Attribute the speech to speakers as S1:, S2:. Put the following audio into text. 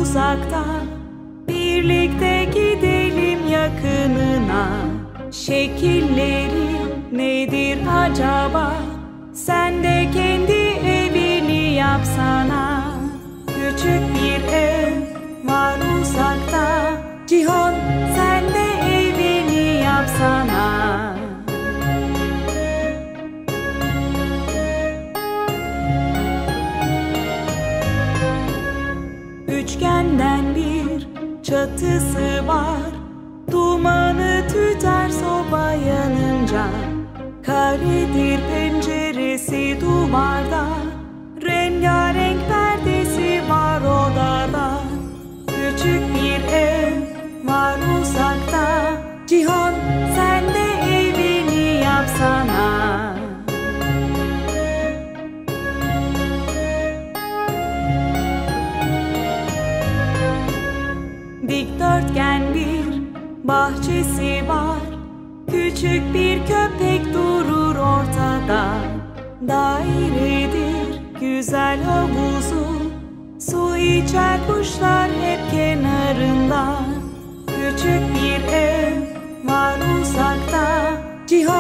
S1: uzakta, birlikte gidelim yakınına. Şekilleri nedir acaba? Sen de kendi evini yapsana. Küçük bir ev var uzakta, Cihan sen de evini yapsana. Üçgenden bir çatısı var, dumanı tüter soba yanınca. Karedir penceresi duvarda, rengarenk perdesi var odada. Küçük bir ev var uzakta, Cihan sen de evini yapsana. Dikdörtgen bir bahçesi var, küçük bir köpek durur ortada. Dairedir güzel havuzu, su içer kuşlar hep kenarında. Küçük bir ev var uzakta, Cihan